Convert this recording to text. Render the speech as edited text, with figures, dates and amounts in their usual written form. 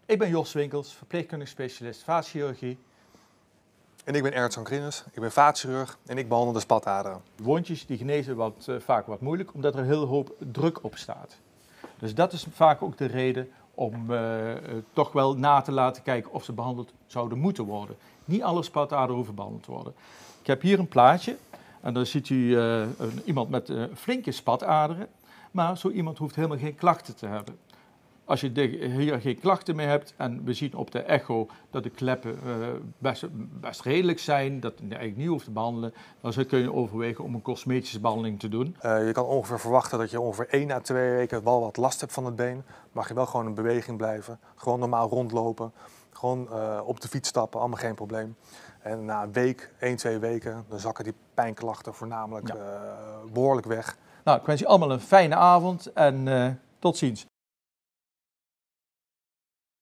Ik ben Jos Winkels, verpleegkundig specialist vaatchirurgie. En ik ben Ernst Sancrines, ik ben vaatchirurg en ik behandel de spataderen. Wondjes die genezen vaak wat moeilijk, omdat er een heel hoop druk op staat. Dus dat is vaak ook de reden om toch wel na te laten kijken of ze behandeld zouden moeten worden. Niet alle spataderen hoeven behandeld te worden. Ik heb hier een plaatje en dan ziet u iemand met flinke spataderen, maar zo iemand hoeft helemaal geen klachten te hebben. Als je hier geen klachten meer hebt en we zien op de echo dat de kleppen best redelijk zijn, dat je eigenlijk niet hoeft te behandelen, dan kun je overwegen om een cosmetische behandeling te doen. Je kan ongeveer verwachten dat je ongeveer 1 à 2 weken wel wat last hebt van het been. Mag je wel gewoon in beweging blijven, gewoon normaal rondlopen, gewoon op de fiets stappen, allemaal geen probleem. En na een week, 1, 2 weken, dan zakken die pijnklachten voornamelijk behoorlijk weg. Nou, ik wens je allemaal een fijne avond en tot ziens.